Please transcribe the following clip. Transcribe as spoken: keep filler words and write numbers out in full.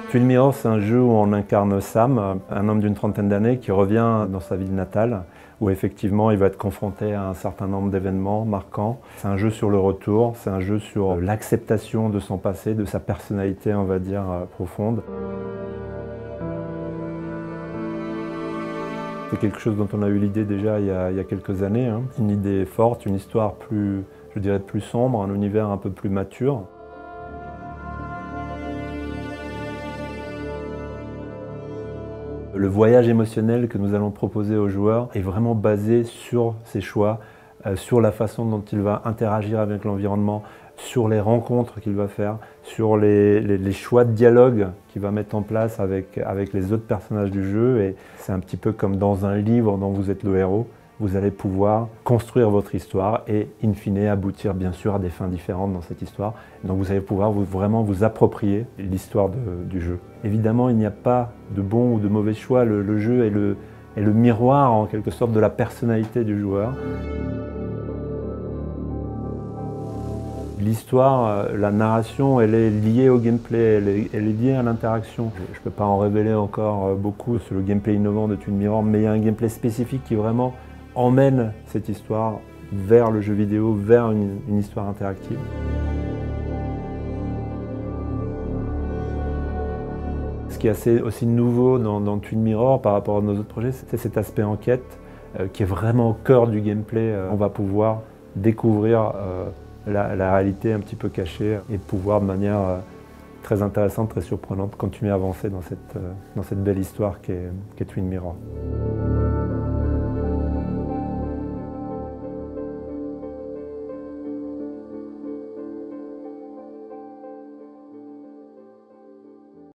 Twin Mirror, c'est un jeu où on incarne Sam, un homme d'une trentaine d'années qui revient dans sa ville natale, où effectivement il va être confronté à un certain nombre d'événements marquants. C'est un jeu sur le retour, c'est un jeu sur l'acceptation de son passé, de sa personnalité, on va dire, profonde. C'est quelque chose dont on a eu l'idée déjà il y a, il y a quelques années, hein. Une idée forte, une histoire plus, je dirais, plus sombre, un univers un peu plus mature. Le voyage émotionnel que nous allons proposer aux joueurs est vraiment basé sur ses choix, euh, sur la façon dont il va interagir avec l'environnement, sur les rencontres qu'il va faire, sur les, les, les choix de dialogue qu'il va mettre en place avec, avec les autres personnages du jeu. Et c'est un petit peu comme dans un livre dont vous êtes le héros. Vous allez pouvoir construire votre histoire et, in fine, aboutir bien sûr à des fins différentes dans cette histoire. Donc vous allez pouvoir vous, vraiment vous approprier l'histoire du jeu. Évidemment, il n'y a pas de bon ou de mauvais choix. Le, le jeu est le, est le miroir, en quelque sorte, de la personnalité du joueur. L'histoire, la narration, elle est liée au gameplay, elle est, elle est liée à l'interaction. Je ne peux pas en révéler encore beaucoup sur le gameplay innovant de Twin Mirror, mais il y a un gameplay spécifique qui vraiment emmène cette histoire vers le jeu vidéo, vers une, une histoire interactive. Ce qui est assez aussi nouveau dans, dans Twin Mirror par rapport à nos autres projets, c'est cet aspect enquête euh, qui est vraiment au cœur du gameplay. Euh, on va pouvoir découvrir euh, la, la réalité un petit peu cachée et pouvoir de manière euh, très intéressante, très surprenante, continuer à avancer dans cette, euh, dans cette belle histoire qu'est qu'est Twin Mirror.